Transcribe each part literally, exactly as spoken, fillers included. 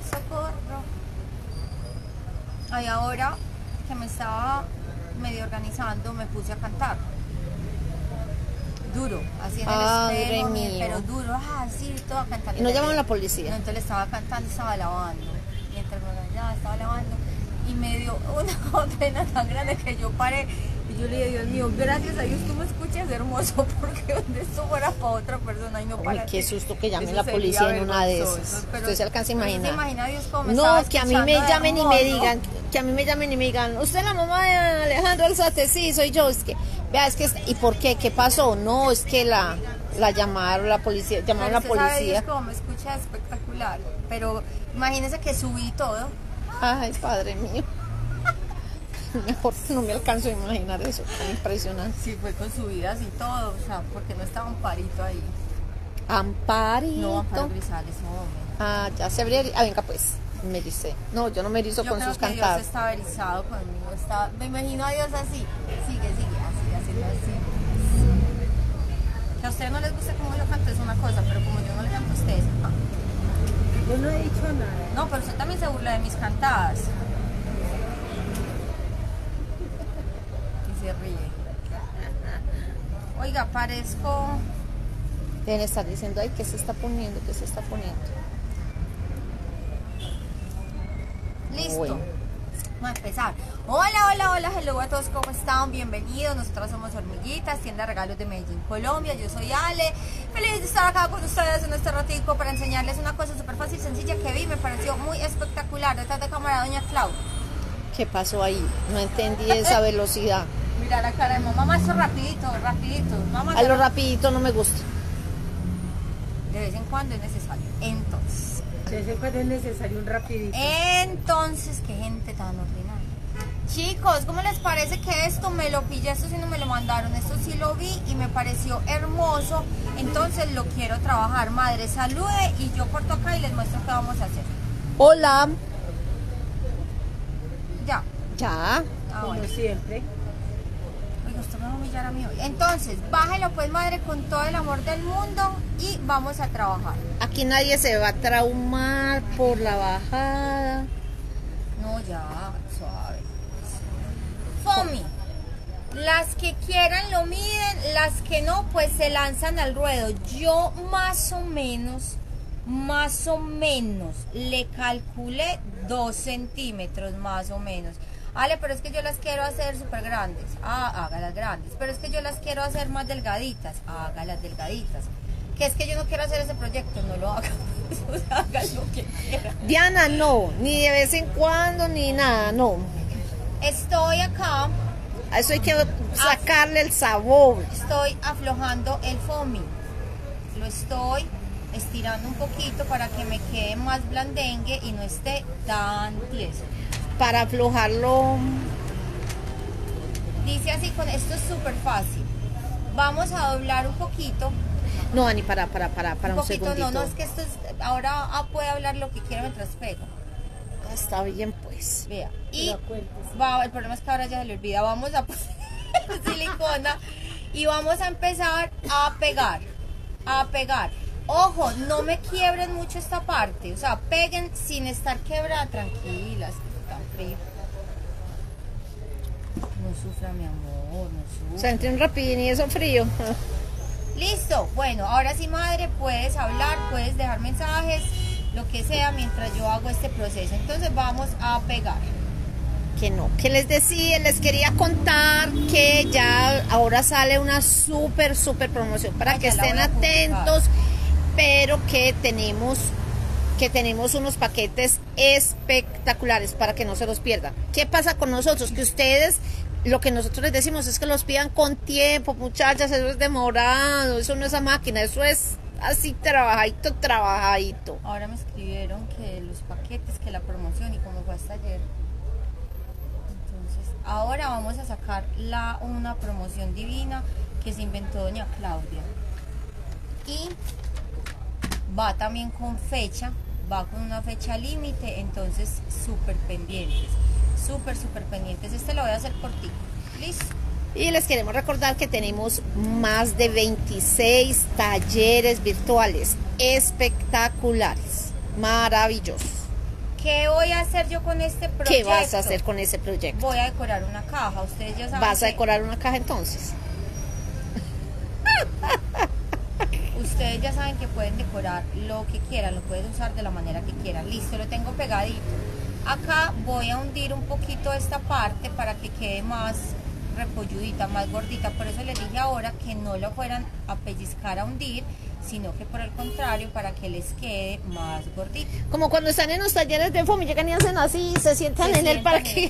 socorro. Ay, ahora que me estaba medio organizando, me puse a cantar. Duro, así en el Padre espejo, mío. pero duro, ah, sí, toda cantando. ¿Y no llamaron a la No, policía? entonces le estaba cantando, estaba lavando. Mientras me organizaba, estaba lavando. Y me dio una pena tan grande que yo paré. Y yo le dije, Dios mío, gracias a Dios tú me escuchas hermoso, porque donde esto fuera para otra persona y no para Uy, ti. qué susto que llame Eso la sería policía en una de vergonzoso, esas. pero- Usted se alcanza a pero imaginar. ¿se imagina Dios cómo me estaba No, que a mí me escuchando llamen y me hermoso? digan, que a mí me llamen y me digan, usted es la mamá de Alejandro Alzate, sí, soy yo. Es que, vea, es que, ¿y por qué? ¿Qué pasó? No, es que la, la llamaron, la policía, llamaron a la Pero usted sabe Dios policía. cómo me escucha espectacular. Pero imagínese que subí todo. Ay, padre mío. Mejor no me alcanzo a imaginar eso, tan impresionante. Sí, fue con subidas y todo, o sea, porque no estaba un parito ahí. Amparito. No, Amparo Grisales, no, hombre. Ah, ya se habría... Ah, venga pues, me ericé. No, yo no me erizo Yo con creo sus que Dios cantadas. estaba erizado conmigo. Estaba, me imagino a Dios así. Sigue, sigue, así, haciendo así. Que a ustedes no les gusta cómo yo canto es una cosa, pero como yo no le canto a ustedes. Ah. Yo no he dicho nada. No, pero usted también se burla de mis cantadas. Y se ríe. Oiga, parezco... Deben estar diciendo, ay, ¿qué se está poniendo? ¿Qué se está poniendo? Listo. Bueno. Vamos a empezar. Hola, hola, hola, hello a todos, ¿cómo están? Bienvenidos. Nosotros somos Hormiguitas, tienda de regalos de Medellín, Colombia. Yo soy Ale. Feliz de estar acá con ustedes en este ratico para enseñarles una cosa súper fácil, sencilla que vi. Me pareció muy espectacular. Detrás de cámara, doña Claudia. ¿Qué pasó ahí? No entendí esa velocidad. Mira la cara de mamá. Mamá, esto rapidito, rapidito. Mamá, A lo rapidito no me gusta. de vez en cuando es necesario. Entonces, De vez en cuando es necesario un rapidito. entonces, qué gente tan ordinaria. Chicos, ¿cómo les parece que esto me lo pillé? Esto sí no me lo mandaron, esto sí lo vi y me pareció hermoso. Entonces lo quiero trabajar. Madre, salude y yo corto acá y les muestro qué vamos a hacer. Hola. Ya. Ya. Ah, Como bueno. siempre. Oiga, usted me va a humillar a mí hoy. Entonces, bájelo pues, madre, con todo el amor del mundo y vamos a trabajar. Aquí nadie se va a traumar por la bajada. No, ya, suave. Fomi. Las que quieran lo miden, las que no, pues se lanzan al ruedo. Yo más o menos, más o menos, le calculé dos centímetros, más o menos. Ale, pero es que yo las quiero hacer súper grandes. Ah, hágalas grandes. Pero es que yo las quiero hacer más delgaditas. Hágalas delgaditas. Que es que yo no quiero hacer ese proyecto, no lo haga. O sea, haga lo que quiera. Diana, no. Ni de vez en cuando, ni nada, no. Estoy acá, A eso hay que sacarle el sabor. estoy aflojando el foamy. Lo estoy estirando un poquito para que me quede más blandengue y no esté tan tieso. Para aflojarlo. Dice así, con esto es súper fácil. Vamos a doblar un poquito. No, Ani, para, para, para, para un un, poquito, segundito. no, no, es que esto es, ahora ah, puede hablar lo que quiera mientras pego. Está bien, pues. Vea. Y Pero acuérdese. va, el problema es que ahora ya se le olvida. Vamos a poner silicona y vamos a empezar a pegar. A pegar. Ojo, no me quiebren mucho esta parte. O sea, peguen sin estar quebrada. Tranquilas, tan frío. No sufra, mi amor, no O sufra. sea, entre un rapidín y eso frío. Listo, bueno, ahora sí, madre, puedes hablar, puedes dejar mensajes, lo que sea, mientras yo hago este proceso. Entonces vamos a pegar. Que no, que les decía, les quería contar que ya ahora sale una súper, súper promoción para Ah, que ya la estén voy a publicar. atentos, pero que tenemos, que tenemos unos paquetes espectaculares para que no se los pierdan. ¿Qué pasa con nosotros? Que ustedes, lo que nosotros les decimos es que los pidan con tiempo, muchachas, eso es demorado, eso no es a máquina, eso es así trabajadito, trabajadito. Ahora me escribieron que los paquetes, que la promoción y como fue hasta ayer. Entonces, ahora vamos a sacar la, una promoción divina que se inventó doña Claudia. Y va también con fecha, va con una fecha límite, entonces súper pendientes, súper, súper pendientes. Este lo voy a hacer cortito. ¿Listo? Y les queremos recordar que tenemos más de veintiséis talleres virtuales espectaculares, maravillosos. ¿Qué voy a hacer yo con este proyecto? ¿Qué vas a hacer con ese proyecto? Voy a decorar una caja, ustedes ya saben. ¿Vas a que- decorar una caja entonces? Ustedes ya saben que pueden decorar lo que quieran, lo pueden usar de la manera que quieran. Listo, lo tengo pegadito. Acá voy a hundir un poquito esta parte para que quede más repolludita, más gordita. Por eso les dije ahora que no lo fueran a pellizcar a hundir, sino que por el contrario, para que les quede más gordita. Como cuando están en los talleres de FOMI, llegan y hacen así y se sientan Se en el sientan parque.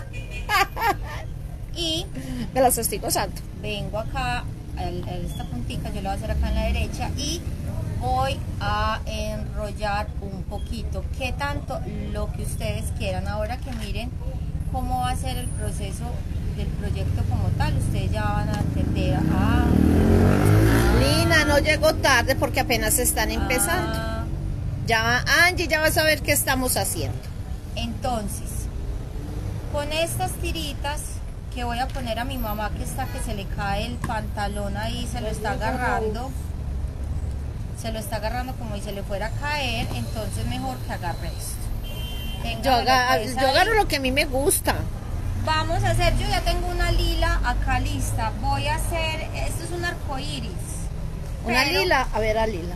Y Me las estoy gozando. vengo acá, el- el- esta puntica yo la voy a hacer acá en la derecha y voy a enrollar un poquito, que tanto lo que ustedes quieran. Ahora que miren cómo va a ser el proceso del proyecto como tal, ustedes ya van a entender. Ah, Lina, no llegó tarde porque apenas están empezando. ah. Ya, Angie, ya vas a ver qué estamos haciendo. Entonces, con estas tiritas que voy a poner a mi mamá, que está que se le cae el pantalón ahí, se lo está agarrando, se lo está agarrando como si se le fuera a caer, entonces mejor que agarre esto. Tenga Yo, la aga- cabeza yo ahí. agarro lo que a mí me gusta. Vamos a hacer, yo ya tengo una lila acá lista, voy a hacer, esto es un arco iris. Una pero- lila, a ver a lila.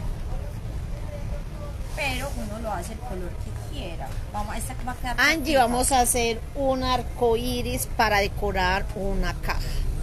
Pero uno lo hace el color que quiera. Vamos, esta va a quedar Angie, cortica. vamos a hacer un arco iris para decorar una caja.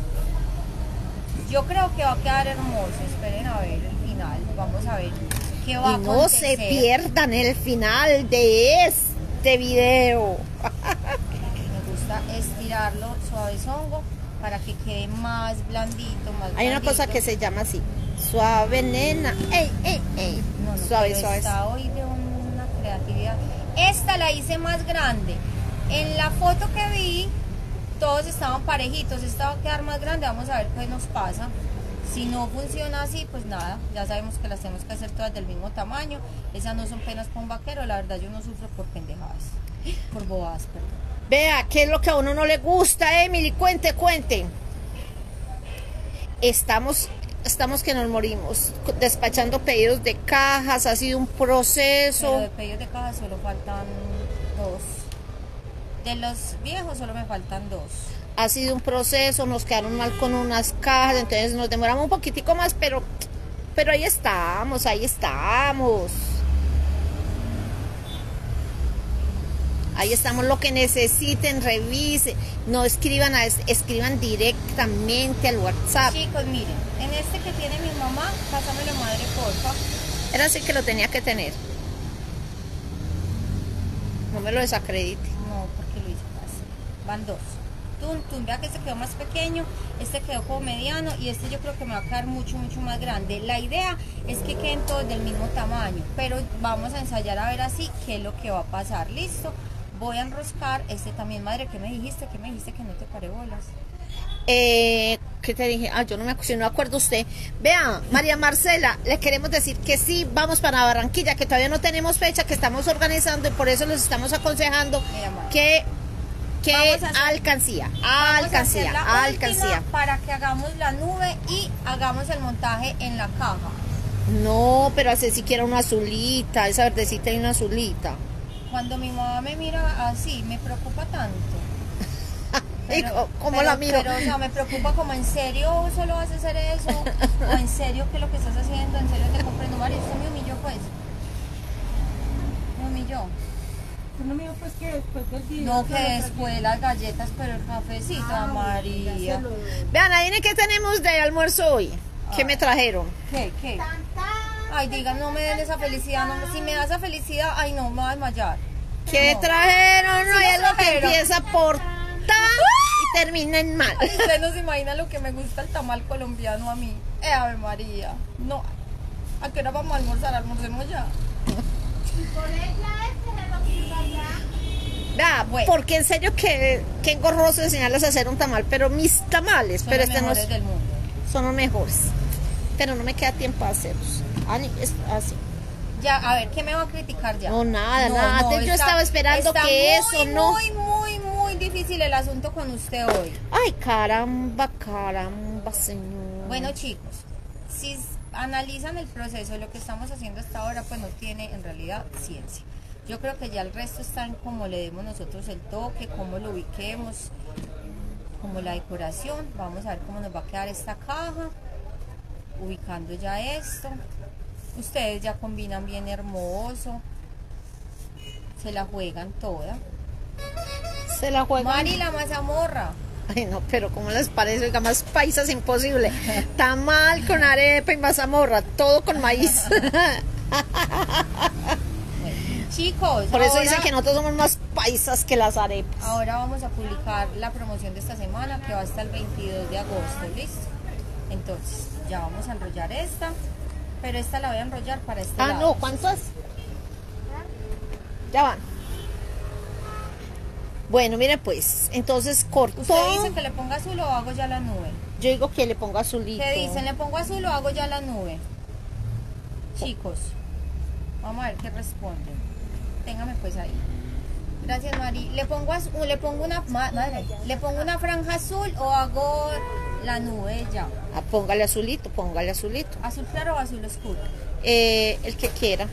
Yo creo que va a quedar hermoso. Esperen a ver el final. Vamos a ver qué va a Y no se acontecer. pierdan el final de este video. Me gusta estirarlo suavezongo para que quede más blandito, más Hay una cosa blandito. que se llama así. Suave, nena. Ey, ey, ey. No, no, suave, pero suave. está hoy de una creatividad. Esta la hice más grande. En la foto que vi, todos estaban parejitos. Esta va a quedar más grande. Vamos a ver qué nos pasa. Si no funciona así, pues nada. Ya sabemos que las tenemos que hacer todas del mismo tamaño. Esas no son penas para un vaquero. La verdad, yo no sufro por pendejadas. Por bobadas, perdón. Vea, ¿qué es lo que a uno no le gusta, Emily? Cuente, cuente. Estamos, estamos que nos morimos despachando pedidos de cajas, ha sido un Pero proceso. de pedidos de caja solo faltan dos. De los viejos solo me faltan dos. Ha sido un proceso, nos quedaron mal con unas cajas, entonces nos demoramos un poquitico más, pero, pero ahí estamos, ahí estamos. Ahí estamos, lo que necesiten, revisen, no escriban, a, escriban directamente al WhatsApp. Chicos, miren, en este que tiene mi mamá, pásamelo madre, porfa. Era así que lo tenía que tener. No me lo desacredite. No, porque lo hice así. Van dos. Tum, tum, vea que este quedó más pequeño, este quedó como mediano y este yo creo que me va a quedar mucho, mucho más grande. La idea es que queden todos del mismo tamaño, pero vamos a ensayar a ver así qué es lo que va a pasar. Listo. Voy a enroscar este también, madre. ¿Qué me dijiste? ¿Qué me dijiste que no te paré bolas? Eh, ¿Qué te dije? Ah, yo no me, si no acuerdo usted. Vea, María Marcela, le queremos decir que sí, vamos para Barranquilla, que todavía no tenemos fecha, que estamos organizando y por eso les estamos aconsejando Mira, madre. que, que Vamos a hacer- alcancía, Vamos a hacer alcancía, la alcancía. última para que hagamos la nube y hagamos el montaje en la caja. No, pero hace siquiera una azulita, esa verdecita y una azulita. Cuando mi mamá me mira así, me preocupa tanto. ¿Y co- cómo pero- la miro? Pero, o sea, me preocupa como, ¿en serio solo vas a hacer eso? ¿O en serio qué es lo que estás haciendo? ¿En serio te comprendo? Mario, usted me humilló, pues. Me humilló. Tú no me dijo pues que después del video. No, que se lo después las galletas, pero el cafecito, Ah, bueno, María. ya se lo- Vean, adivinen qué tenemos de almuerzo hoy. ¿Qué Ah. me trajeron? ¿Qué? ¿Qué? Ay, digan, no me den esa felicidad. No, me- si me da esa felicidad, ay, no, me voy a desmayar. ¿Qué No. trajeron? No Sí, hay lo algo que trajeron. empieza por ta y termina en mal. Ay, usted no se imagina lo que me gusta el tamal colombiano a mí. Eh, Ave María. No. ¿A qué hora vamos a almorzar? Almorcemos ya. Vea, Bueno. porque en serio que, que engorroso enseñarles a hacer un tamal, pero mis tamales, Son pero los este no mejores es- del mundo. son los mejores. Pero no me queda tiempo a hacerlos. Ah, ni- es así. Ya, a ver, ¿qué me va a criticar ya? No, nada, nada. Yo estaba esperando está que muy, eso no- Muy, muy, muy difícil el asunto con usted hoy. Ay, caramba, caramba, señor. Bueno, chicos, si s- analizan el proceso, lo que estamos haciendo hasta ahora, pues no tiene en realidad ciencia. Yo creo que ya el resto está en cómo le demos nosotros el toque, cómo lo ubiquemos, como la decoración. Vamos a ver cómo nos va a quedar esta caja, ubicando ya esto. Ustedes ya combinan bien hermoso, se la juegan toda. Se la juegan. Mari, la mazamorra. Ay, no, pero ¿cómo les parece? Oiga, más paisas imposible. Tamal con arepa y mazamorra, todo con maíz. Chicos, por eso ahora, dicen que nosotros somos más paisas que las arepas. Ahora vamos a publicar la promoción de esta semana, que va hasta el veintidós de agosto, ¿listo? Entonces, ya vamos a enrollar esta, pero esta la voy a enrollar para este Ah, lado. no, ¿cuántas? Ya van. Bueno, miren pues, entonces corto. ¿Usted dice que le ponga azul o hago ya la nube? Yo digo que le pongo azulito. ¿Qué dicen? ¿Le pongo azul o hago ya la nube? Chicos, vamos a ver qué responden. Téngame pues ahí. Gracias, Mari. ¿Le pongo azul, le pongo una madre, le pongo una franja azul o hago la nube ya? Ah, póngale azulito, póngale azulito. ¿Azul claro o azul oscuro? Eh, el que quiera.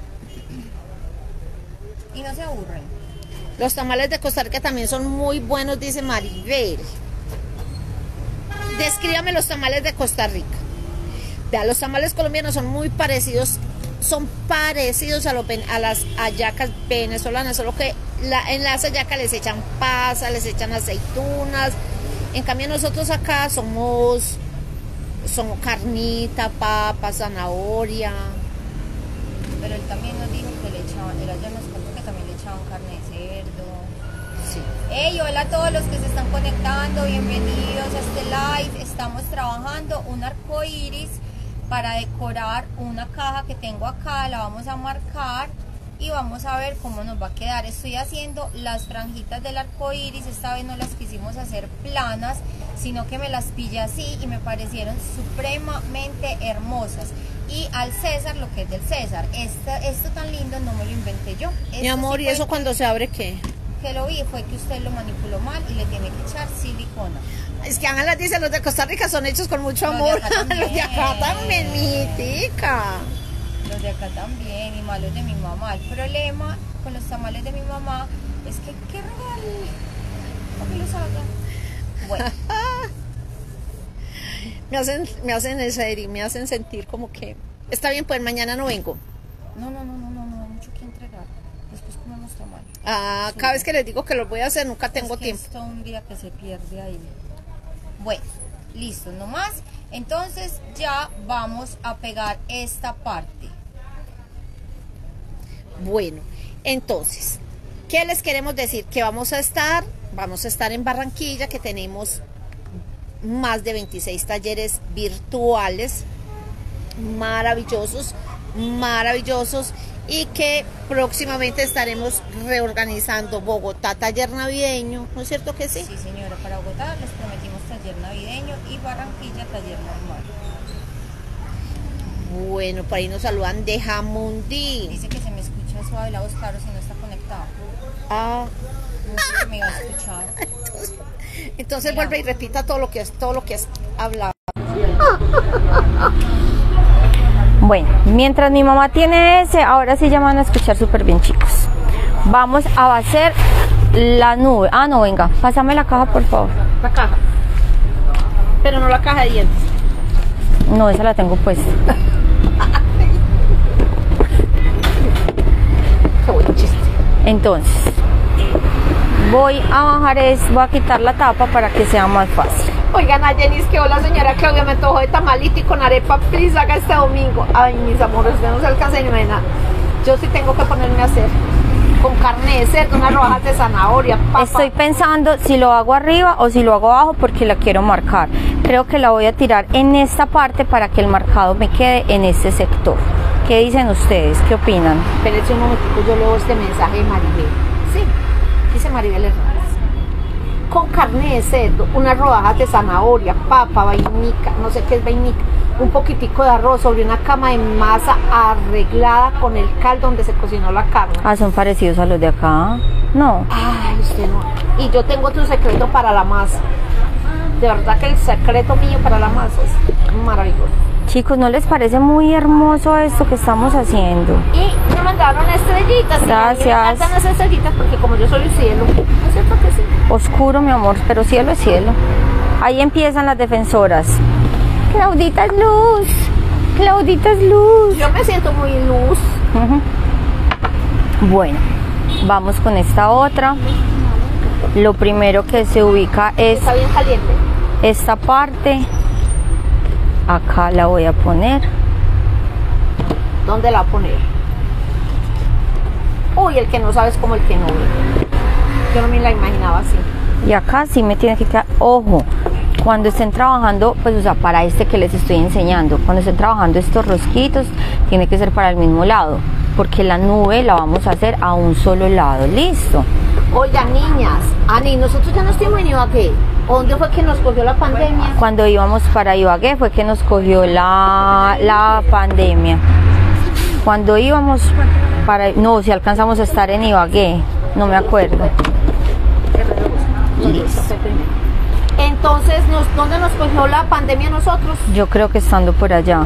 Y no se aburren. Los tamales de Costa Rica también son muy buenos, dice Maribel. Descríbame los tamales de Costa Rica. Vea, los tamales colombianos son muy parecidos, son parecidos a, los, a las hallacas venezolanas, solo que la, en las hallacas les echan pasa, les echan aceitunas. En cambio nosotros acá somos, somos carnita, papa, zanahoria. Pero él también nos dijo que le echaban, él ayer nos contó que también le echaban carne de cerdo. Sí. Hey, hola a todos los que se están conectando, bienvenidos a este live. Estamos trabajando un arco iris para decorar una caja que tengo acá, la vamos a marcar y vamos a ver cómo nos va a quedar. Estoy haciendo las franjitas del arco iris, esta vez no las quisimos hacer planas, sino que me las pillé así y me parecieron supremamente hermosas. Y al César lo que es del César, Esta, esto tan lindo no me lo inventé yo. Esto Mi amor, sí ¿y eso fue cuando se abre qué? que lo vi fue que usted lo manipuló mal y le tiene que echar silicona. Es que Ángela dice, los de Costa Rica son hechos con mucho Los de amor. acá también. Los de acá también, mijitica. Los de acá también, y malos de mi mamá. El problema con los tamales de mi mamá es que qué regal para que los haga. Bueno, Me hacen, me hacen en serio, me hacen sentir como que está bien, pues mañana no vengo. no, no, no, no, no, no hay mucho que entregar. Después comemos tamales. Ah, cada vez que les digo que los voy a hacer, nunca tengo es que tiempo. es todo un día que se pierde ahí. Bueno, listo, nomás. Entonces ya vamos a pegar esta parte. Bueno, entonces, ¿qué les queremos decir? Que vamos a estar, vamos a estar en Barranquilla, que tenemos más de veintiséis talleres virtuales maravillosos, maravillosos, y que próximamente estaremos reorganizando Bogotá taller navideño, ¿no es cierto que sí? Sí, señora, para Bogotá les prometimos taller navideño y Barranquilla taller normal. Bueno, por ahí nos saludan de Jamundí. Dice que se me escucha suave la voz, claro, si no está conectado. Ah, No sé si me iba a escuchar. entonces vuelve y repita todo lo que has, todo lo que has hablado. Bueno, mientras mi mamá tiene ese, ahora sí ya me van a escuchar súper bien, chicos. Vamos a hacer la nube. Ah, no, venga, pásame la caja, por favor. La caja. Pero no la caja de dientes. No, esa la tengo puesta. Qué buen chiste. Entonces, voy a bajar es, voy a quitar la tapa para que sea más fácil. Oigan, a Jenny, es que hola señora Claudia, me antojo de tamalito y con arepa, please, haga este domingo. Ay, mis amores, ustedes no se alcanzan ni nada. Yo sí tengo que ponerme a hacer con carne de cerdo, unas rodajas de zanahoria, papa. Estoy pensando si lo hago arriba o si lo hago abajo porque la quiero marcar. Creo que la voy a tirar en esta parte para que el marcado me quede en este sector. ¿Qué dicen ustedes? ¿Qué opinan? Espérense un momentico, yo leo este mensaje de Maribel. Sí, dice Maribel Hernández. Con carne de cerdo, unas rodajas de zanahoria, papa, vainica, no sé qué es vainica, un poquitico de arroz sobre una cama de masa arreglada con el caldo donde se cocinó la carne. Ah, son parecidos a los de acá. No. Ay, usted no. Y yo tengo otro secreto para la masa. De verdad que el secreto mío para la masa es maravilloso. Chicos, ¿no les parece muy hermoso esto que estamos haciendo? Y me mandaron estrellitas. Gracias. Me encantan las estrellitas porque como yo soy el cielo, ¿no es cierto que sí? Oscuro, mi amor, pero cielo es cielo. Ahí empiezan las defensoras. Claudita es luz. Claudita es luz. Yo me siento muy luz. Uh-huh. Bueno, vamos con esta otra. Lo primero que se ubica es Está bien caliente. esta parte. Acá la voy a poner. ¿Dónde la voy a poner? Uy, el que no sabe es como el que no ve. Yo no me la imaginaba así. Y acá sí me tiene que quedar, ojo, cuando estén trabajando, pues o sea, para este que les estoy enseñando, cuando estén trabajando estos rosquitos, tiene que ser para el mismo lado, porque la nube la vamos a hacer a un solo lado, ¿listo? Oigan, niñas, Ani, nosotros ya no estuvimos en Ibagué. ¿Dónde fue que nos cogió la pandemia? Cuando íbamos para Ibagué fue que nos cogió la, la pandemia. Cuando íbamos para, no, si alcanzamos a estar en Ibagué, no me acuerdo. Listo. Entonces, nos, ¿dónde nos cogió la pandemia nosotros? Yo creo que estando por allá.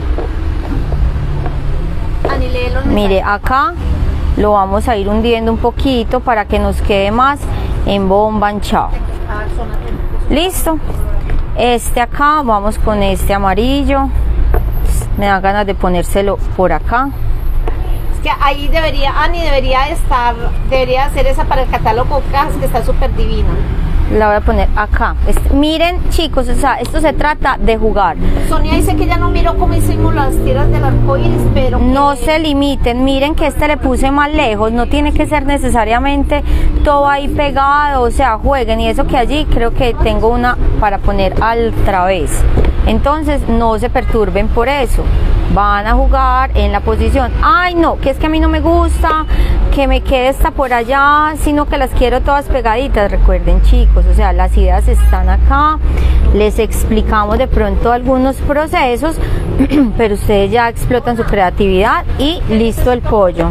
Ani, léelo. Mire, acá lo vamos a ir hundiendo un poquito para que nos quede más embombanchado. Listo. Este acá, vamos con este amarillo. Me da ganas de ponérselo por acá. Es que ahí debería, Ani debería estar, debería hacer esa para el catálogo cajas que está súper divina. La voy a poner acá. Este, miren, chicos, o sea, esto se trata de jugar. Sonia dice que ya no miró cómo hicimos las tiras del arco iris, pero no que... se limiten. Miren que este le puse más lejos. No tiene que ser necesariamente todo ahí pegado. O sea, jueguen. Y eso que allí creo que tengo una para poner al través. Entonces no se perturben por eso. Van a jugar en la posición. Ay, no, que es que a mí no me gusta que me quede esta por allá, sino que las quiero todas pegaditas. Recuerden, chicos, o sea, las ideas están acá. Les explicamos de pronto algunos procesos, pero ustedes ya explotan su creatividad y listo el pollo.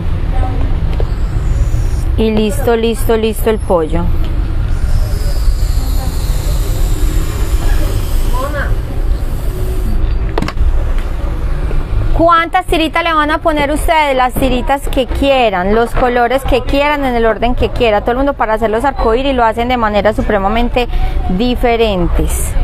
Y listo, listo, listo el pollo. ¿Cuántas tiritas le van a poner ustedes? Las tiritas que quieran, los colores que quieran, en el orden que quiera. Todo el mundo para hacer los arcoíris lo hacen de manera supremamente diferentes.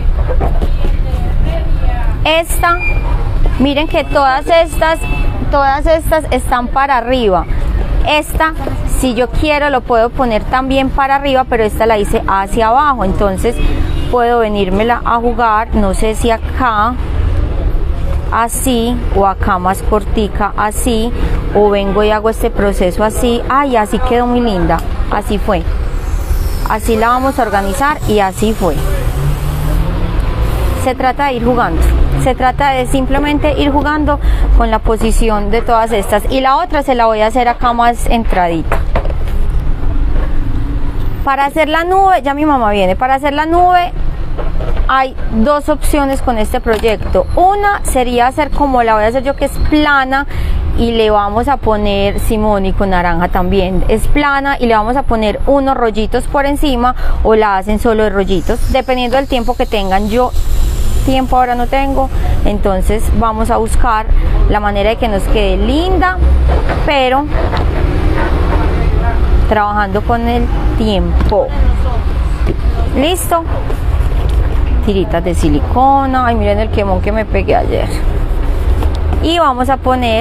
Esta, miren que todas estas, todas estas están para arriba. Esta, si yo quiero, lo puedo poner también para arriba, pero esta la hice hacia abajo. Entonces puedo venírmela a jugar, no sé si acá así o acá más cortica así, o vengo y hago este proceso así. Ay, así quedó muy linda. Así fue, así la vamos a organizar y así fue. Se trata de ir jugando, se trata de simplemente ir jugando con la posición de todas estas. Y la otra se la voy a hacer acá más entradita. Para hacer la nube, ya mi mamá viene, para hacer la nube hay dos opciones con este proyecto. Una sería hacer como la voy a hacer yo, que es plana, y le vamos a poner simónico naranja también. Es plana y le vamos a poner unos rollitos por encima, o la hacen solo de rollitos, dependiendo del tiempo que tengan. Yo tiempo ahora no tengo, entonces vamos a buscar la manera de que nos quede linda, pero trabajando con el tiempo. Listo. Tiritas de silicona. Ay, miren el quemón que me pegué ayer. Y vamos a poner,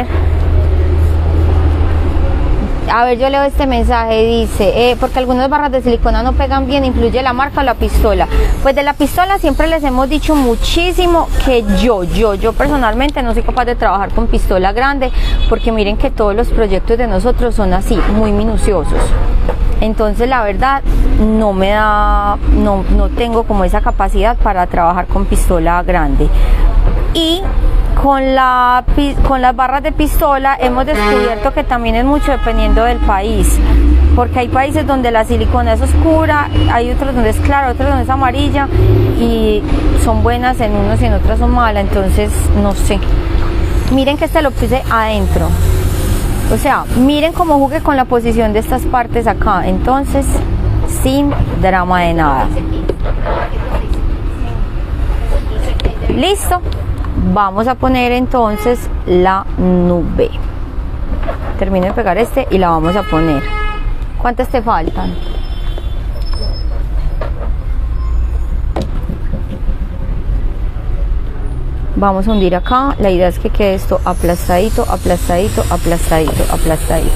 a ver, yo leo este mensaje, dice, eh, porque algunas barras de silicona no pegan bien, ¿influye la marca o la pistola? Pues de la pistola siempre les hemos dicho muchísimo que yo, yo, yo personalmente no soy capaz de trabajar con pistola grande, porque miren que todos los proyectos de nosotros son así, muy minuciosos. Entonces la verdad no me da, no, no tengo como esa capacidad para trabajar con pistola grande. Y con, la, con las barras de pistola hemos descubierto que también es mucho dependiendo del país, porque hay países donde la silicona es oscura, hay otros donde es clara, otros donde es amarilla, y son buenas en unos y en otras son malas. Entonces no sé. Miren que este lo puse adentro. O sea, miren cómo jugué con la posición de estas partes acá. Entonces, sin drama de nada. Listo. vamos a poner entonces la nube. Termino de pegar este y la vamos a poner. ¿Cuántas te faltan? Vamos a hundir acá. La idea es que quede esto aplastadito, aplastadito, aplastadito, aplastadito.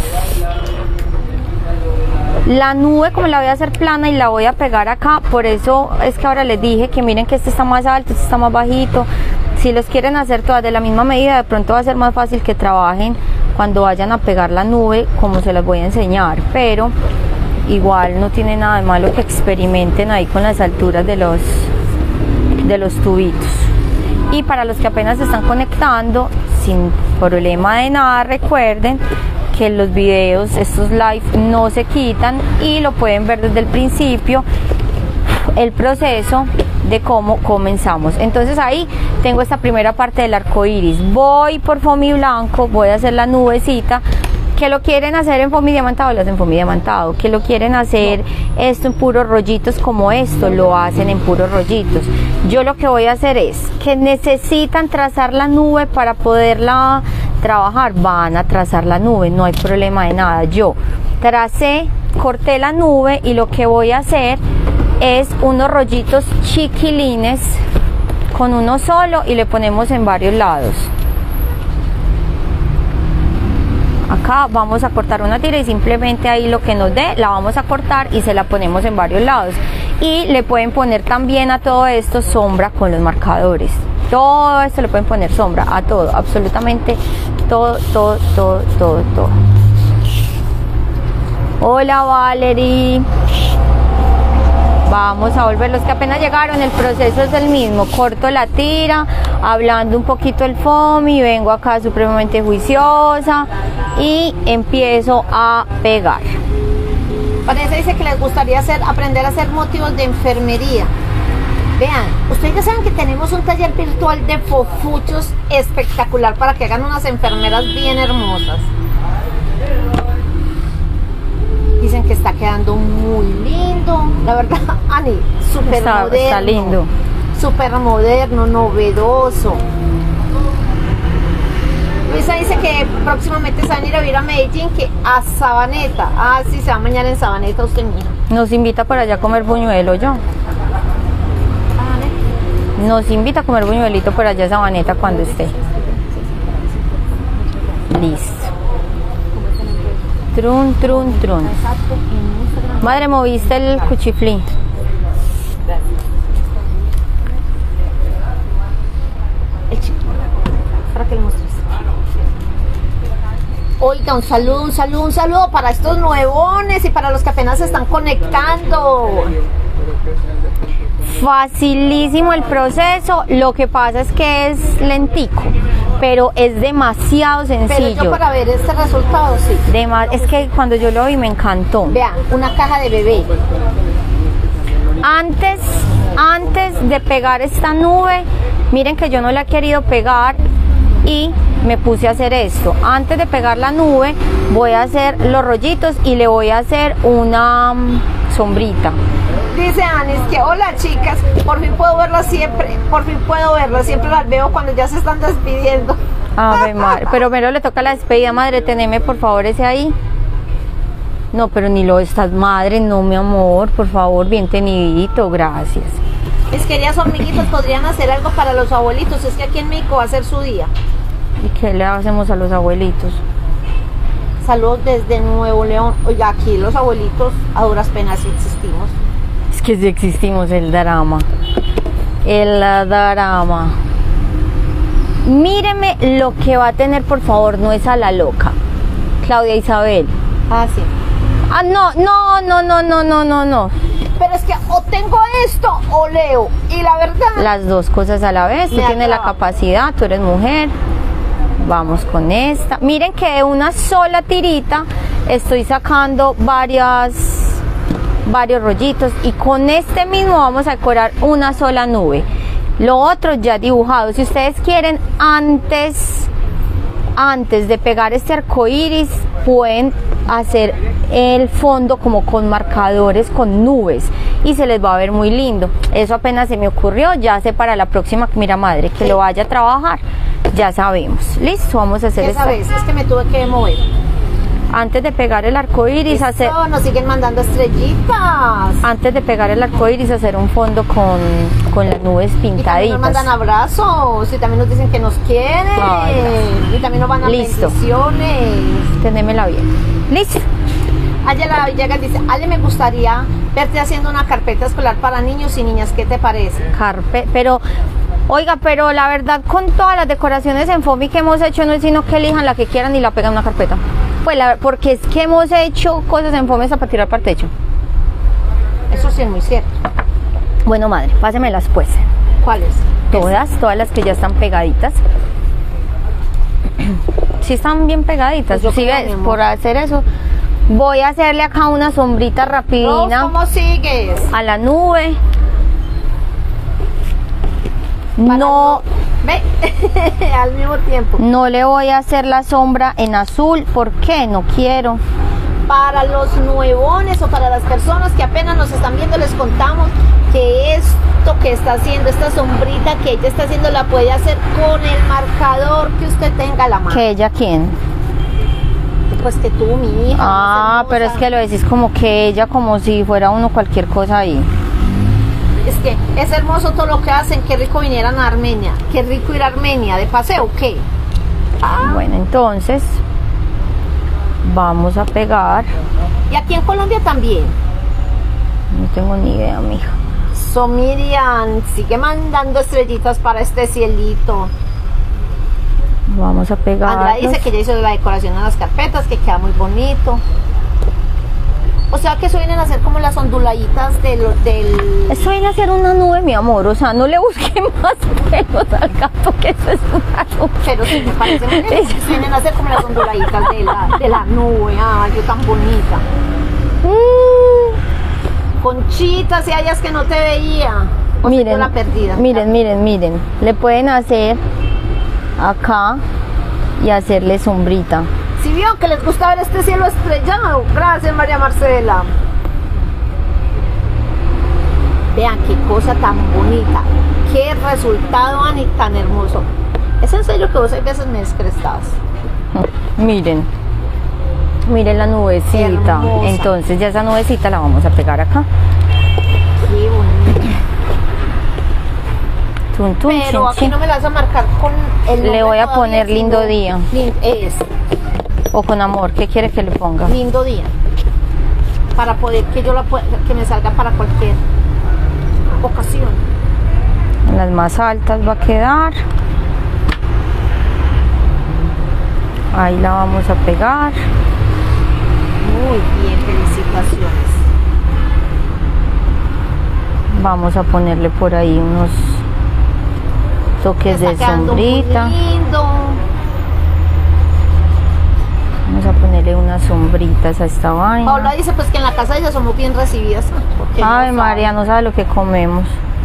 La nube, como la voy a hacer plana y la voy a pegar acá, por eso es que ahora les dije que miren que este está más alto, este está más bajito. Si los quieren hacer todas de la misma medida, de pronto va a ser más fácil que trabajen cuando vayan a pegar la nube, como se las voy a enseñar, pero igual no tiene nada de malo que experimenten ahí con las alturas de los, de los tubitos. Y para los que apenas se están conectando, sin problema de nada, recuerden que los videos, estos live, no se quitan y lo pueden ver desde el principio, el proceso de cómo comenzamos. Entonces ahí tengo esta primera parte del arco iris. Voy por foamy blanco, voy a hacer la nubecita. Que lo quieren hacer en foamy diamantado, lo hacen en foamy diamantado. Que lo quieren hacer esto en puros rollitos como esto, lo hacen en puros rollitos. Yo lo que voy a hacer es que necesitan trazar la nube para poderla trabajar, van a trazar la nube, no hay problema de nada. Yo tracé, corté la nube y lo que voy a hacer es unos rollitos chiquilines con uno solo y le ponemos en varios lados. Acá vamos a cortar una tira y simplemente ahí lo que nos dé la vamos a cortar y se la ponemos en varios lados. Y le pueden poner también a todo esto sombra con los marcadores. Todo esto le pueden poner sombra a todo, absolutamente todo, todo, todo, todo, todo. Hola Valerie. Vamos a volver, los que apenas llegaron, el proceso es el mismo. Corto la tira, hablando un poquito el foamy, vengo acá supremamente juiciosa y empiezo a pegar. Vanessa dice que les gustaría hacer, aprender a hacer motivos de enfermería. Vean, ustedes ya saben que tenemos un taller virtual de fofuchos espectacular para que hagan unas enfermeras bien hermosas. Dicen que está quedando muy lindo. La verdad, Ani, súper moderno. Está lindo. Súper moderno, novedoso. Luisa dice que próximamente se van a ir a vivir a Medellín, que a Sabaneta. Ah, sí, se va a bañar en Sabaneta usted, mira. Nos invita para allá a comer buñuelo, yo. Nos invita a comer buñuelito por allá a Sabaneta cuando esté. Listo. Trun, trun, trun. Madre, moviste el cuchiflín. El chico. Para que le muestres. Oiga, un saludo, un saludo, un saludo para estos nuevones y para los que apenas se están conectando. Facilísimo el proceso, lo que pasa es que es lentico, pero es demasiado sencillo. Pero yo para ver este resultado, sí. Dema- es que cuando yo lo vi me encantó. Vean, una caja de bebé. Antes, antes de pegar esta nube, miren que yo no la he querido pegar y me puse a hacer esto. Antes de pegar la nube, voy a hacer los rollitos y le voy a hacer una um, sombrita. Dice Anis que hola chicas, por fin puedo verlas siempre, por fin puedo verlas, siempre las veo cuando ya se están despidiendo. Ave madre, pero primero le toca la despedida, madre, teneme por favor ese ahí. No, pero ni lo estás, madre, no mi amor, por favor, bien tenidito, gracias. Mis queridas hormiguitas, podrían hacer algo para los abuelitos, es que aquí en México va a ser su día. ¿Y qué le hacemos a los abuelitos? Saludos desde Nuevo León. Oiga, aquí los abuelitos a duras penas sí existimos. Es que sí existimos, el drama. El drama. Míreme lo que va a tener, por favor, no es a la loca. Claudia Isabel. Ah, sí. Ah, no, no, no, no, no, no, no, no. Pero es que o tengo esto o leo. Y la verdad... Las dos cosas a la vez. Tú Me tienes la acaba. capacidad, tú eres mujer. Vamos con esta. Miren que de una sola tirita estoy sacando varias... varios rollitos y con este mismo vamos a decorar una sola nube. Lo otro ya dibujado. Si ustedes quieren, antes antes de pegar este arco iris, pueden hacer el fondo como con marcadores, con nubes, y se les va a ver muy lindo. Eso apenas se me ocurrió, ya sé para la próxima, mira madre, que Sí. lo vaya a trabajar, ya sabemos. Listo, vamos a hacer ¿Qué esta. sabes? Es que me tuve que mover. Antes de pegar el arco iris, hacer, Eso, nos siguen mandando estrellitas. antes de pegar el arco iris, hacer un fondo con, con las nubes Y también pintaditas. nos mandan abrazos y también nos dicen que nos quieren. Ay, y también nos mandan Listo. bendiciones. Tenémela bien. Listo. Ayala Villegas dice, Ale, me gustaría verte haciendo una carpeta escolar para niños y niñas. ¿Qué te parece? Carpe, pero, oiga, pero la verdad, con todas las decoraciones en Fomi que hemos hecho, no es sino que elijan la que quieran y la pegan en una carpeta. Pues la, porque es que hemos hecho cosas en Fomi hasta para tirar para el techo. Eso sí es muy cierto. Bueno, madre, pásemelas pues. ¿Cuáles? Todas, todas las que ya están pegaditas. Sí están bien pegaditas. Pues yo Sí, creo, ves, mi amor. por hacer eso. Voy a hacerle acá una sombrita Rose, rapidina ¿cómo sigues? a la nube. Para No, Ve, al mismo tiempo. no le voy a hacer la sombra en azul. ¿Por qué? No quiero. Para los nuevones o para las personas que apenas nos están viendo, les contamos que esto que está haciendo, esta sombrita que ella está haciendo, la puede hacer con el marcador que usted tenga a la mano. ¿Que ella quién? Pues que tú, mi hija. Ah, más pero es hermosa. que lo decís como que ella, como si fuera uno cualquier cosa ahí. Es que es hermoso todo lo que hacen. Qué rico vinieran a Armenia. Qué rico ir a Armenia. ¿De paseo qué? Ah, Bueno, entonces vamos a pegar. y aquí en Colombia también. No tengo ni idea, mija. So Miriam, sigue mandando estrellitas para este cielito. Vamos a pegar. Andrea dice que ya hizo la decoración en las carpetas, que queda muy bonito. O sea que eso vienen a ser como las onduladitas del... del... Esto viene a ser una nube, mi amor. O sea, no le busque más pelos al gato, que eso es una nube. Pero sí, me parece muy bien. Eso vienen a ser como las onduladitas de la, de la nube. Ay, yo tan bonita. Mm, Conchita, si hayas que no te veía. O sea, miren, yo la perdida. miren, miren, miren. Le pueden hacer acá y hacerle sombrita. Si vio que les gusta ver este cielo estrellado. Gracias, María Marcela. Vean qué cosa tan bonita. Qué resultado, Ani, tan hermoso. Es en serio que vos hay veces me descrestas. Miren, miren la nubecita. Hermosa. Entonces ya esa nubecita la vamos a pegar acá. Qué bonito. Tun, tun, Pero chin, aquí chin. no me la vas a marcar con el nombre Le voy a todavía, poner sino lindo día. lin- Es, O con amor, ¿qué quiere que le ponga? lindo día. Para poder que yo la pueda, que me salga para cualquier ocasión. En las más altas va a quedar. Ahí la vamos a pegar. Muy bien, felicitaciones. Vamos a ponerle por ahí unos toques Está de quedando muy sombrita. lindo. Vamos a ponerle unas sombritas a esta vaina. Paula dice pues que en la casa de ella somos bien recibidas. porque Ay, no María, sabe. no sabe lo que comemos.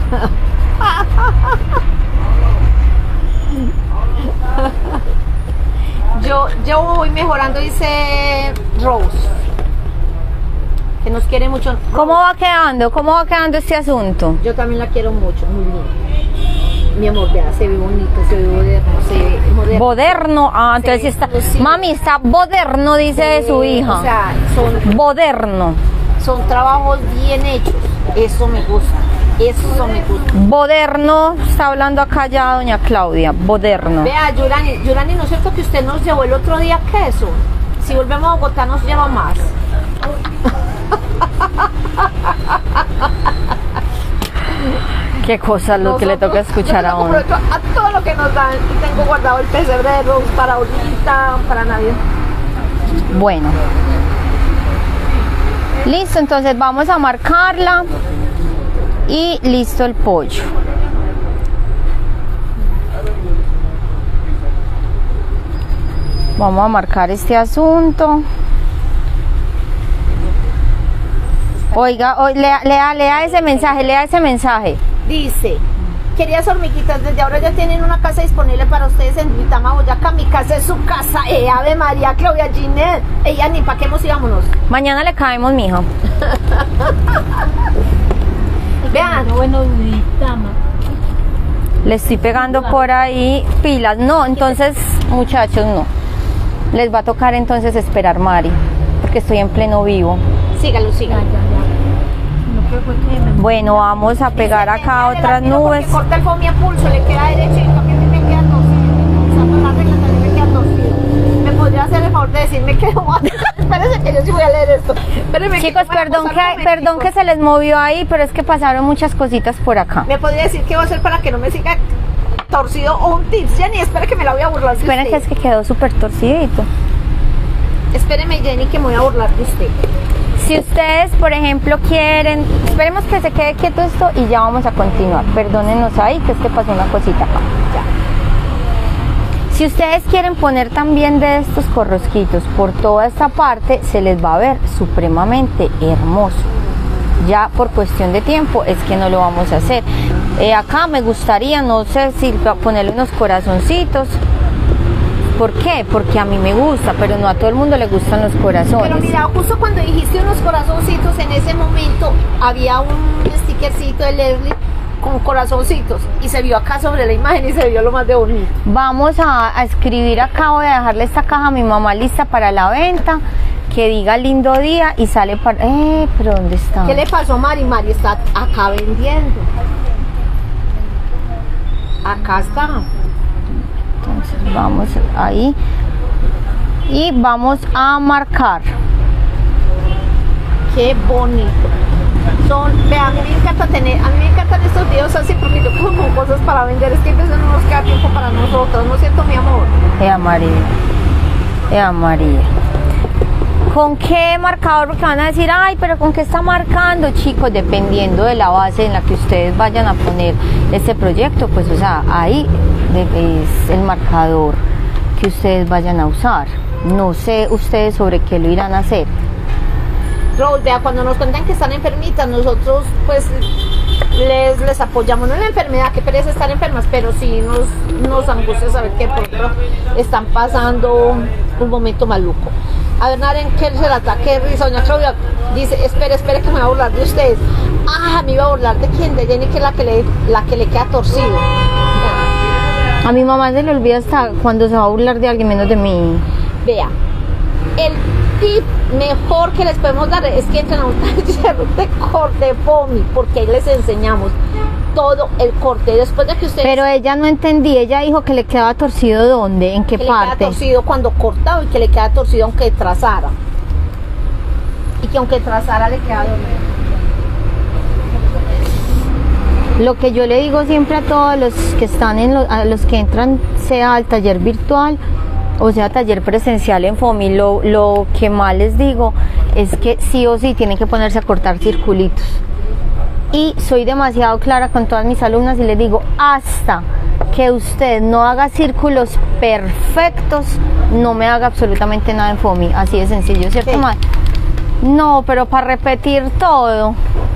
Yo, yo voy mejorando, dice Rose. Que nos quiere mucho. ¿Cómo va quedando? ¿Cómo va quedando este asunto? Yo también la quiero mucho, muy bien. Mi amor, vea, se ve bonito, se ve moderno, se ve moderno. Moderno. Ah, entonces sí Sí, está. exclusivo. Mami, está moderno, dice de su hija. O sea, son, Moderno. son trabajos bien hechos. Eso me gusta. Eso me gusta. Moderno, está hablando acá ya doña Claudia. Moderno. Vea, Yurani, Yurani, ¿no es cierto que usted nos llevó el otro día queso? Si volvemos a Bogotá nos lleva más. Qué cosa lo que le toca escuchar Nosotros- a yo uno. tengo a todo lo que nos dan. Y tengo guardado el pesebre de Rose para ahorita, para Navidad. Bueno. Listo, entonces vamos a marcarla. Y listo el pollo. Vamos a marcar este asunto. Oiga, o- lea, lea, lea ese mensaje, lea ese mensaje. Dice, queridas hormiguitas, desde ahora ya tienen una casa disponible para ustedes en Duitama, Boyacá. Mi casa es su casa. Eh, Ave María, Claudia, Ginette. Ella ni pa' qué hemos íbamos. Mañana le caemos, mija. Vean. Bueno, Dama. Le estoy pegando por ahí pilas. No, entonces, muchachos, no. Les va a tocar entonces esperar Mari, porque estoy en pleno vivo. Sígalo, Ya, sígalo. ya, ya. No, que fue que me... Bueno, vamos a pegar acá otras nubes. Corta el foamy a pulso, le queda derecho y también a mí me queda torcido. O sea, por la regla también me queda torcido. ¿Me podría hacer el favor de decirme que no? Espérense que yo sí voy a leer esto. Espérenme Chicos, que yo voy a perdón pasar un que, perdón momentico. que se les movió ahí, pero es que pasaron muchas cositas por acá. ¿Me podría decir qué va a hacer para que no me siga torcido o un tips? Jenny, espera que me la voy a burlar de Esperen que usted. es que quedó súper torcidito. Espéreme, Jenny, que me voy a burlar de usted. Si ustedes, por ejemplo, quieren, esperemos que se quede quieto esto y ya vamos a continuar. Perdónenos ahí, que es que pasó una cosita acá. Ya. Si ustedes quieren poner también de estos corrosquitos por toda esta parte, se les va a ver supremamente hermoso. Ya por cuestión de tiempo es que no lo vamos a hacer. Eh, acá me gustaría, no sé si ponerle unos corazoncitos. ¿Por qué? Porque a mí me gusta, pero no a todo el mundo le gustan los corazones. Pero mira, justo cuando dijiste unos corazoncitos, en ese momento había un stickercito de Leslie con corazoncitos y se vio acá sobre la imagen y se vio lo más de bonito. Vamos a, a escribir acá, voy a dejarle esta caja a mi mamá lista para la venta, que diga lindo día y sale para... Eh, pero ¿dónde está? ¿Qué le pasó a Mari? Mari está acá vendiendo. Acá está. Entonces vamos ahí y vamos a marcar. Qué bonito. Son, vean, a mí me encanta tener, a mí me encantan estos videos así porque yo cojo con cosas para vender, es que a veces no nos queda tiempo para nosotros, ¿no es cierto, mi amor? Ea María, Ea María. ¿Con qué marcador? Porque van a decir, ay, pero ¿con qué está marcando? Chicos, dependiendo de la base en la que ustedes vayan a poner este proyecto, pues, o sea, ahí es el marcador que ustedes vayan a usar. No sé ustedes sobre qué lo irán a hacer. Rose, vea, cuando nos cuentan que están enfermitas, nosotros, pues, les, les apoyamos, no en la enfermedad, que pereza estar enfermas, pero sí nos, nos angustia saber que por ejemplo están pasando un momento maluco. A ver, Naren, ¿qué se la ataque? Risa, doña Claudia dice, espere, espere que me voy a burlar de ustedes. Ah, me iba a burlar de quién, de Jenny, que es la que le, la que le queda torcido. A mi mamá se le olvida hasta cuando se va a burlar de alguien, menos de mí. Vea, el tip mejor que les podemos dar es que entren a un taller de corte foamy, porque ahí les enseñamos todo el corte. Después de que ustedes... Pero ella no entendí, ella dijo que le quedaba torcido ¿dónde? ¿En qué que parte? le queda torcido cuando cortaba y que le queda torcido aunque trazara. Y que aunque trazara le queda dormido. Lo que yo le digo siempre a todos los que están en lo, a los que entran, sea al taller virtual o sea taller presencial en foamy, lo, lo que más les digo es que sí o sí tienen que ponerse a cortar circulitos. Y soy demasiado clara con todas mis alumnas y les digo, hasta que usted no haga círculos perfectos, no me haga absolutamente nada en foamy. Así de sencillo, ¿cierto, Sí. Mae? No, pero para repetir todo.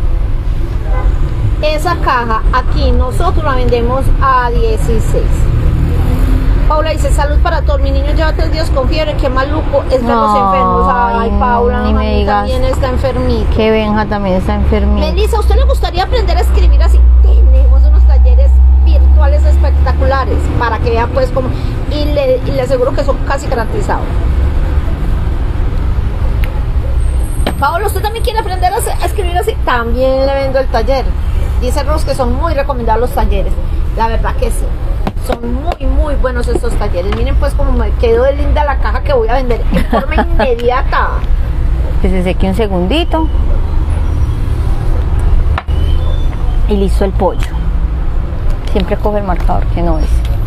Esa caja aquí nosotros la vendemos a dieciséis. Paula dice, salud para todos, mi niño lleva tres días con fiebre, qué maluco es ver los Ay, enfermos. Ay, Paula, ni me mami digas. también está enfermita. Que Benja también está enfermita. Melissa, ¿a usted le gustaría aprender a escribir así? Tenemos unos talleres virtuales espectaculares para que vean pues como, y le, y le aseguro que son casi garantizados. Paola, ¿usted también quiere aprender a, hacer- a escribir así? También le vendo el taller. Dice Ros que son muy recomendados los talleres. La verdad que sí. Son muy, muy buenos estos talleres. Miren pues como me quedó de linda la caja que voy a vender en forma inmediata. Que se seque un segundito. Y listo el pollo. Siempre coge el marcador que no es.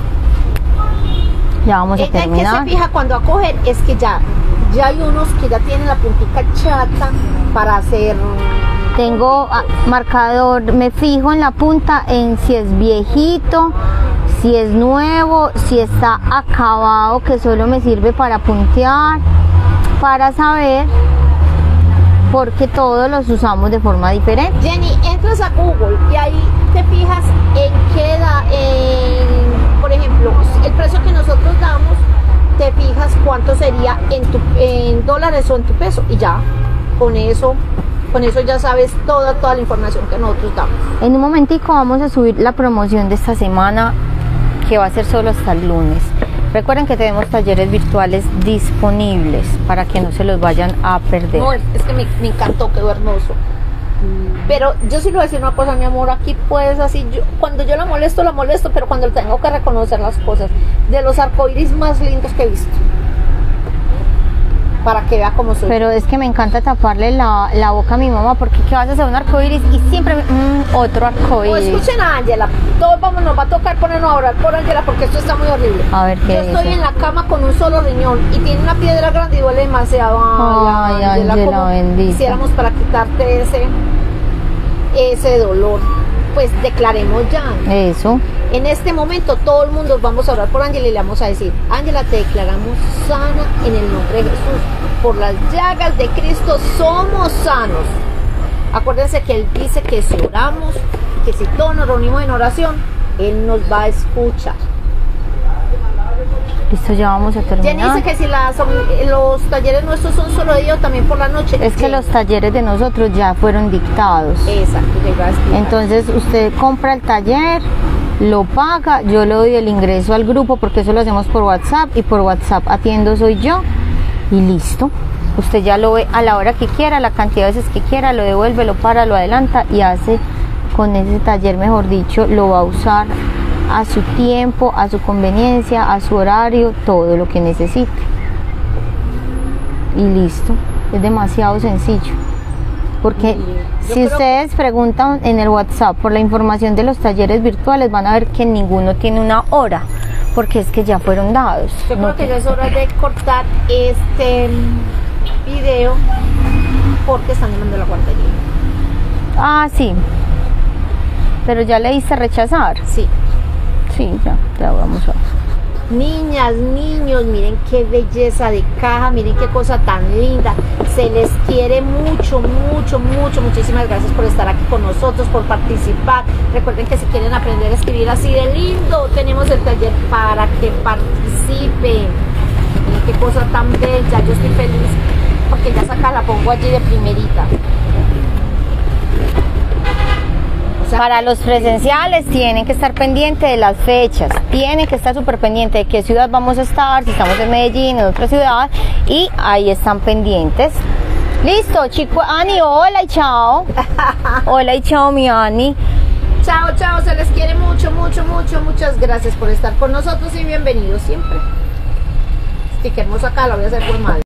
Ya vamos a Ella que se terminar. fija cuando a coger es que ya, ya hay unos que ya tienen la puntica chata para hacer. Tengo ah, marcador, me fijo en la punta en si es viejito, si es nuevo, si está acabado, que solo me sirve para puntear, para saber, porque todos los usamos de forma diferente. Jenny, entras a Google y ahí te fijas en qué da, en, por ejemplo, el precio que nosotros damos, te fijas cuánto sería en, tu, en dólares o en tu peso y ya, con eso Con eso ya sabes toda, toda la información que nosotros damos. En un momentico vamos a subir la promoción de esta semana, que va a ser solo hasta el lunes. Recuerden que tenemos talleres virtuales disponibles para que no se los vayan a perder. No, es que me, me encantó, quedó hermoso. Pero yo sí le voy a decir una cosa, mi amor, aquí puedes así, yo, cuando yo la molesto, la molesto, pero cuando tengo que reconocer las cosas, de los arcoíris más lindos que he visto, para que vea cómo soy. Pero es que me encanta taparle la, la boca a mi mamá, porque ¿qué vas a hacer? Un arcoíris y siempre mmm, otro No, arcoíris. escuchen a Ángela, todos vamos, nos va a tocar ponernos a orar por Ángela porque esto está muy horrible. A ver, ¿qué Yo estoy dice? en la cama con un solo riñón y tiene una piedra grande y duele demasiado. Ay, Ángela, ¿cómo bendita. hiciéramos para quitarte ese, ese dolor? Pues declaremos ya. Eso. En este momento todo el mundo vamos a orar por Ángela y le vamos a decir: Ángela, te declaramos sana en el nombre de Jesús. Por las llagas de Cristo somos sanos. Acuérdense que Él dice que si oramos, que si todos nos reunimos en oración, Él nos va a escuchar. Listo, ya vamos a Jenny terminar. dice que si las, los talleres nuestros son solo de día o también por la noche. Es que Jenny. los talleres de nosotros ya fueron dictados. Exacto, ya iba a explicar. Entonces usted compra el taller, lo paga, yo le doy el ingreso al grupo porque eso lo hacemos por WhatsApp y por WhatsApp atiendo soy yo y listo. Usted ya lo ve a la hora que quiera, la cantidad de veces que quiera, lo devuelve, lo para, lo adelanta y hace con ese taller, mejor dicho, lo va a usar a su tiempo, a su conveniencia, a su horario, todo lo que necesite. Y listo, es demasiado sencillo. Porque Yo si creo ustedes preguntan en el WhatsApp por la información de los talleres virtuales, van a ver que ninguno tiene una hora, porque es que ya fueron dados. Yo No creo que te- ya es hora de cortar este video porque están llamando a la guardería. Ah, sí. Pero ya le diste rechazar. Sí. Sí, ya, ya vamos a... Niñas, niños, miren qué belleza de caja, miren qué cosa tan linda. Se les quiere mucho, mucho, mucho. Muchísimas gracias por estar aquí con nosotros, por participar. Recuerden que si quieren aprender a escribir así de lindo, tenemos el taller para que participen. Miren qué cosa tan bella. Yo estoy feliz porque ya saca la pongo allí de primerita. O sea, Para los presenciales tienen que estar pendientes de las fechas, tienen que estar súper pendientes de qué ciudad vamos a estar, si estamos en Medellín, en otra ciudad, y ahí están pendientes. Listo, chico, Ani, hola y chao. Hola y chao, mi Ani. chao, chao, se les quiere mucho, mucho, mucho. Muchas gracias por estar con nosotros y bienvenidos siempre. Sí, qué hermosa acá, la voy a hacer por madre.